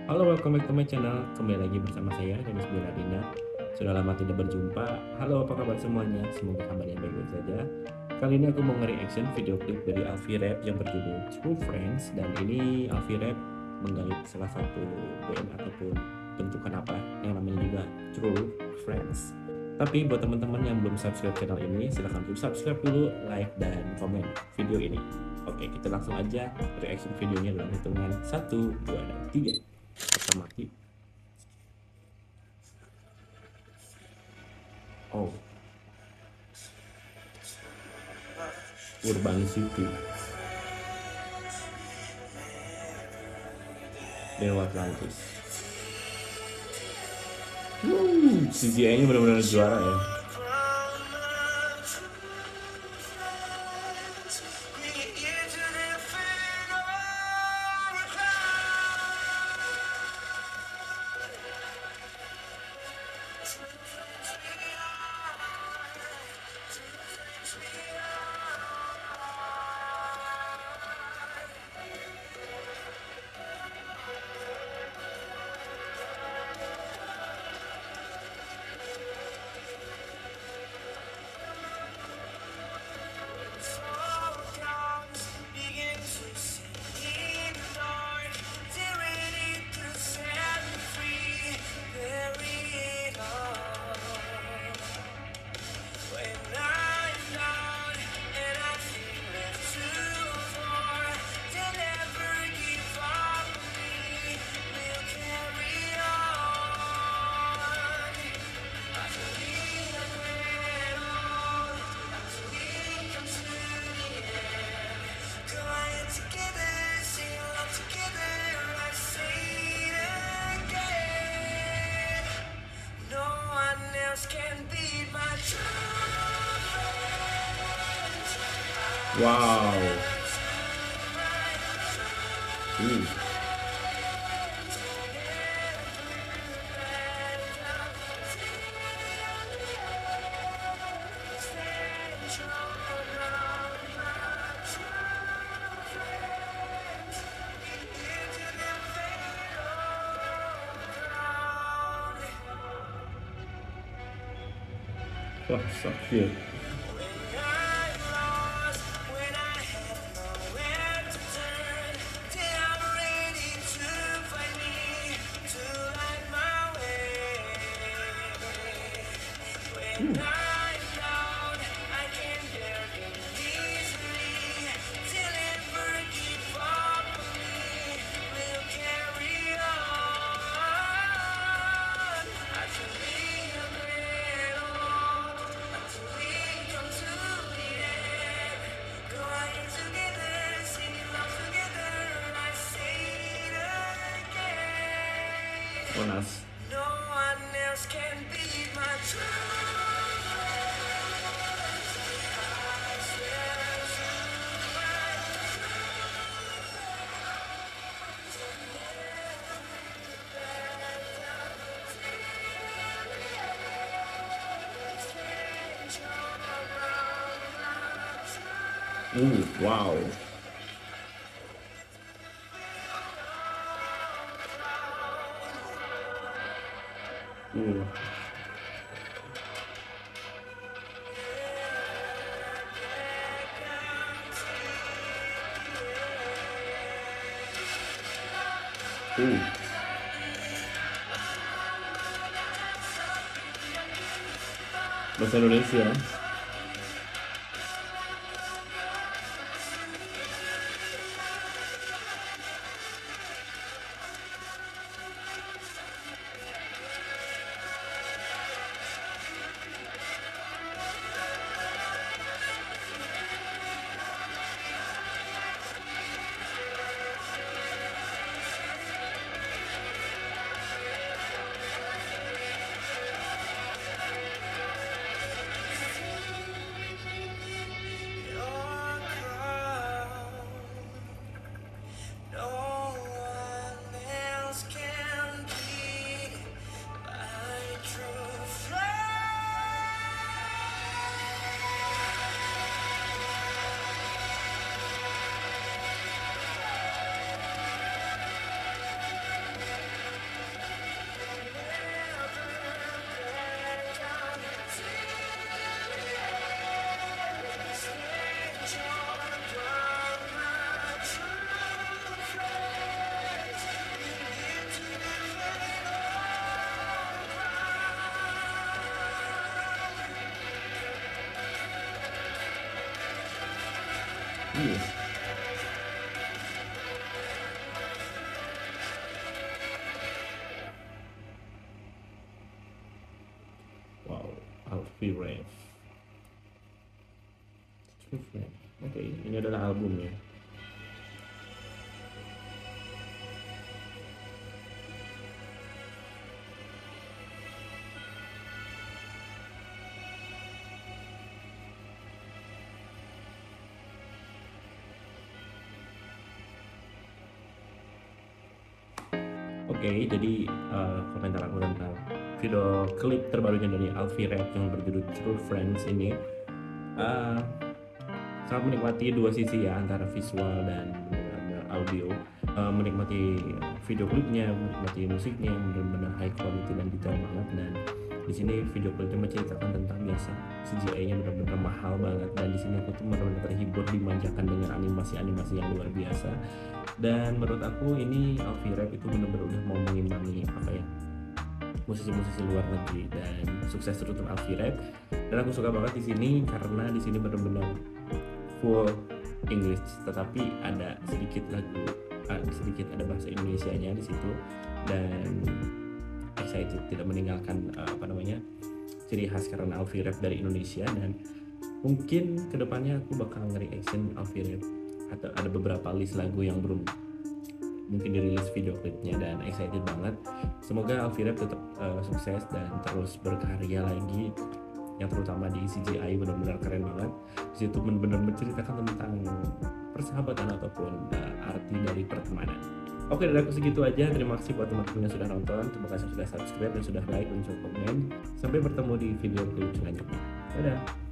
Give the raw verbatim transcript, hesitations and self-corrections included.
Halo, welcome back to my channel. Kembali lagi bersama saya, Denis Beladina. Sudah lama tidak berjumpa. Halo, apa kabar semuanya? Semoga kabarnya baik-baik saja. Kali ini aku mau nge-reaction video klip dari Alfie Rap yang berjudul True Friends. Dan ini Alfie Rap menggali salah satu band ataupun bentukan apa yang namanya juga True Friends. Tapi buat teman-teman yang belum subscribe channel ini, silahkan untuk subscribe dulu, like, dan komen video ini. Oke, kita langsung aja reaction videonya dalam hitungan satu, dua, dan tiga. Kita mati. Oh, Urban City, Dewa Atlantis. Hmm, C G I-nya benar-benar juara ya. Wow. Hmm. Wah, so cute. Hmm. Monas. Uh, wow. Uh. Uh. Bahasa Indonesia. Iya. Wow, Alfie Rev. True Friend. Oke, ini adalah albumnya. Oke, jadi uh, komentar aku tentang video klip terbarunya dari Alfie Rev yang berjudul True Friends ini, uh, sangat menikmati dua sisi ya, antara visual dan benar-benar audio. Uh, menikmati video klipnya, menikmati musiknya yang benar-benar high quality dan detail banget. Dan di sini video klipnya menceritakan tentang biasa C G I-nya benar-benar mahal banget, dan di sini aku tuh benar-benar terhibur, dimanjakan dengan animasi-animasi yang luar biasa. Dan menurut aku ini Alfie Rev itu benar-benar udah mau mengimbangi apa ya, musisi-musisi luar negeri, dan sukses terus untuk Alfie Rev. Dan aku suka banget di sini karena di sini benar-benar full English, tetapi ada sedikit lagu, ada sedikit ada bahasa Indonesianya di situ. Dan excited tidak meninggalkan uh, apa namanya ciri khas karena Alfie Rev dari Indonesia. Dan mungkin kedepannya aku bakal nge-reaction Alfie Rev, atau ada beberapa list lagu yang belum mungkin dirilis video klipnya, dan excited banget. Semoga Alfie Rev tetap uh, sukses dan terus berkarya lagi, yang terutama di C G I benar-benar keren banget. Di situ benar-benar menceritakan tentang persahabatan ataupun uh, arti dari pertemanan. Oke, dari aku segitu aja. Terima kasih buat teman-teman yang sudah nonton. Terima kasih sudah subscribe dan sudah like dan sudah komen. Sampai bertemu di video klip selanjutnya. Dadah.